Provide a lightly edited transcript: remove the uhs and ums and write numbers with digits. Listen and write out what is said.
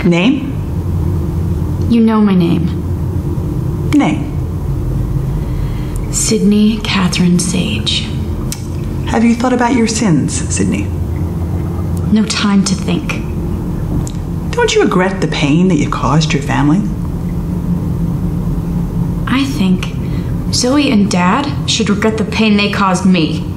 Name? You know my name. Name. Sydney Catherine Sage. Have you thought about your sins, Sydney? No time to think. Don't you regret the pain that you caused your family? I think Zoe and Dad should regret the pain they caused me.